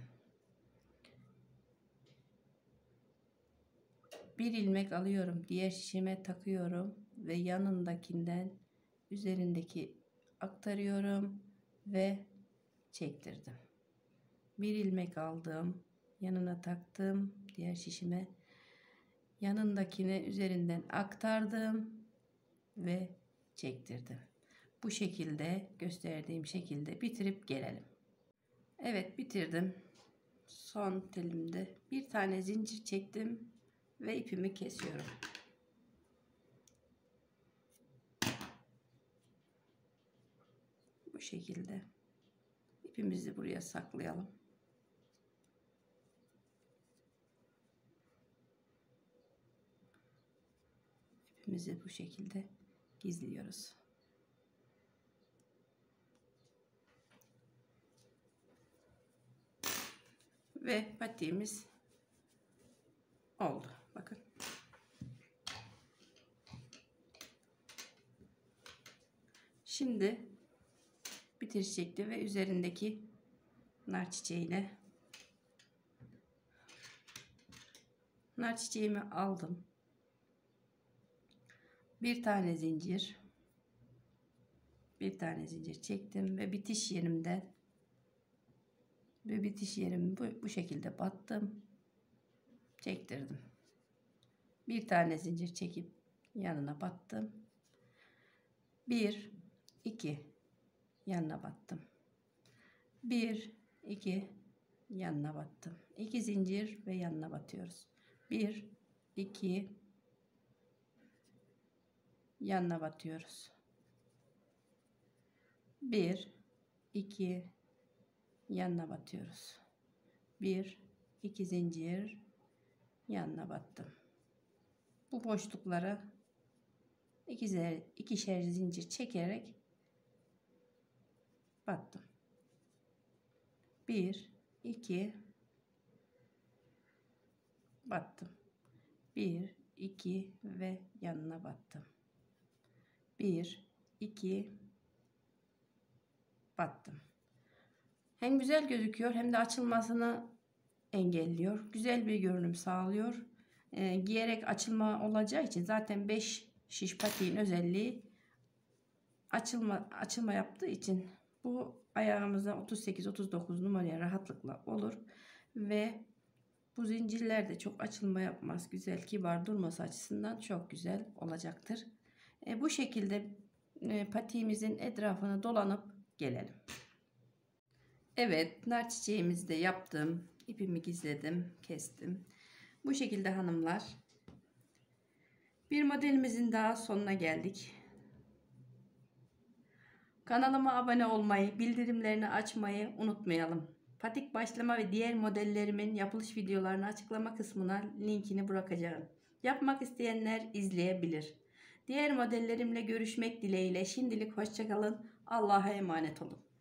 Bir ilmek alıyorum, diğer şişime takıyorum ve yanındakinden üzerindeki aktarıyorum ve çektirdim. Bir ilmek aldım, yanına taktım, diğer şişime yanındakini üzerinden aktardım ve çektirdim. Bu şekilde, gösterdiğim şekilde bitirip gelelim. Evet, bitirdim. Son telimde bir tane zincir çektim ve ipimi kesiyorum. Bu şekilde ipimizi buraya saklayalım. İpimizi bu şekilde gizliyoruz. Ve patiğimiz oldu. Bakın. Şimdi bitiriş şekli ve üzerindeki nar çiçeğiyle nar çiçeğimi aldım. Bir tane zincir çektim ve bitiş yerimden bu şekilde battım, çektirdim. Bir tane zincir çekip yanına battım. 1 2 yanına battım. 1 2 yanına battım. 2 zincir ve yanına batıyoruz. 1 2 yanına batıyoruz. 1 2 yanına batıyoruz. 1 2 zincir yanına battım. Bu boşluklara ikişer zincir çekerek battım. 1 2 battım. 1 2 ve yanına battım. 1 2 battım. Hem güzel gözüküyor hem de açılmasını engelliyor. Güzel bir görünüm sağlıyor. Giyerek açılma olacağı için zaten 5 şiş patiğin özelliği açılma yaptığı için bu ayağımıza 38-39 numaraya rahatlıkla olur ve bu zincirler de çok açılma yapmaz. Güzel, kibar durması açısından çok güzel olacaktır. Bu şekilde patiğimizin etrafını dolanıp gelelim. Evet, nar çiçeğimizi de yaptım. İpimi gizledim, kestim. Bu şekilde hanımlar. Bir modelimizin daha sonuna geldik. Kanalıma abone olmayı, bildirimlerini açmayı unutmayalım. Patik başlama ve diğer modellerimin yapılış videolarını açıklama kısmına linkini bırakacağım. Yapmak isteyenler izleyebilir. Diğer modellerimle görüşmek dileğiyle şimdilik hoşça kalın. Allah'a emanet olun.